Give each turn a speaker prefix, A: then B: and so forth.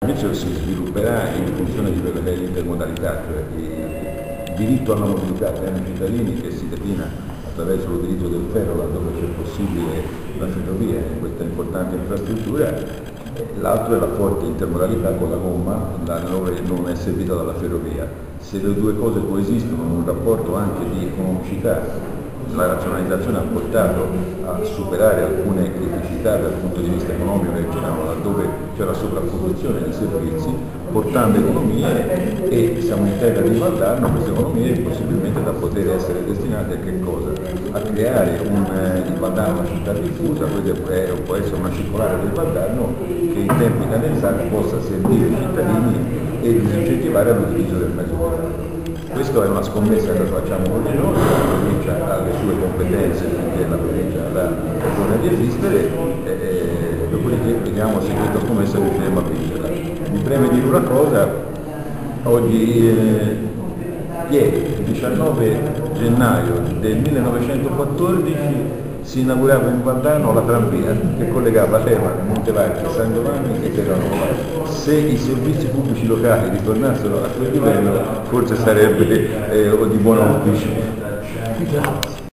A: servizio si svilupperà in funzione di quella che è l'intermodalità, cioè il diritto alla mobilità che hanno i cittadini, che si declina attraverso l'utilizzo del ferro laddove c'è possibile la ferrovia in questa importante infrastruttura. L'altro è la forte intermodalità con la gomma, laddove non è servita dalla ferrovia. Se le due cose coesistono in un rapporto anche di economicità, la razionalizzazione ha portato a superare alcune criticità dal punto di vista economico che c'erano laddove c'era sovrapposizione di servizi, portando economie, e siamo in terra di Valdarno, queste economie possibilmente da poter essere destinate a che cosa? A creare il Valdarno una città diffusa, può essere una circolare del Valdarno che in tempi cadenzati possa servire i cittadini e disincentivare l'utilizzo del mezzo privato. Questa è una scommessa che facciamo con noi, la provincia ha le sue competenze perché la provincia ha ragione di esistere, dopodiché vediamo se questa scommessa riusciremo a vincerla. Mi preme dire una cosa, ieri, 19 gennaio del 1914, si inaugurava in Valdarno la tranvia che collegava Leva, Montevarchi, San Giovanni e Terranova. Se i servizi pubblici locali ritornassero a quel livello forse sarebbe di buon auspicio.